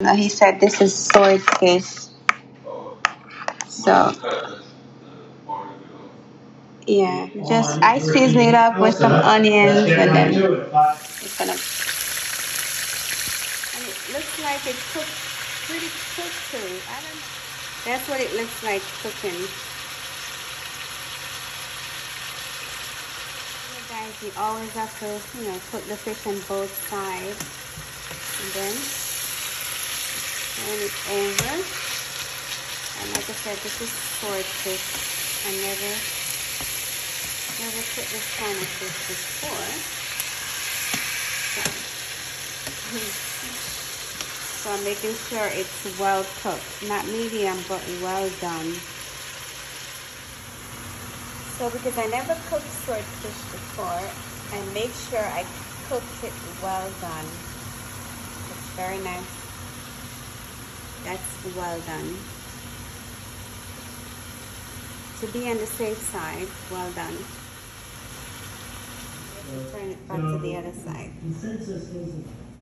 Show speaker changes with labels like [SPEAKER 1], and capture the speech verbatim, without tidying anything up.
[SPEAKER 1] Uh, he said this is swordfish. So yeah, just I season it up with some onions and then it's gonna. And it looks like it cooked pretty quick too. I don't know. That's what it looks like cooking. You guys, you always have to, you know, cook the fish on both sides, and then turn it over. And like I said, this is swordfish. I never, never cooked this kind of fish before. So, so I'm making sure it's well cooked, not medium, but well done. So because I never cooked swordfish before, I make sure I cooked it well done. It's very nice. That's well done. To be on the safe side, well done. Turn it back to the other side.